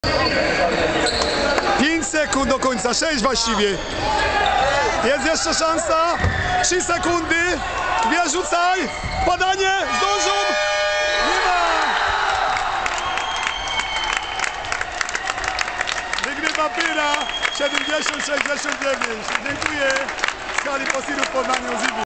5 sekund do końca, 6 właściwie. Jest jeszcze szansa. 3 sekundy. 2 rzucaj. Podanie. Zdążą. Nie ma. Wygrywa Pyra. 70-69. Dziękuję. Skali Posiru w Poznaniu.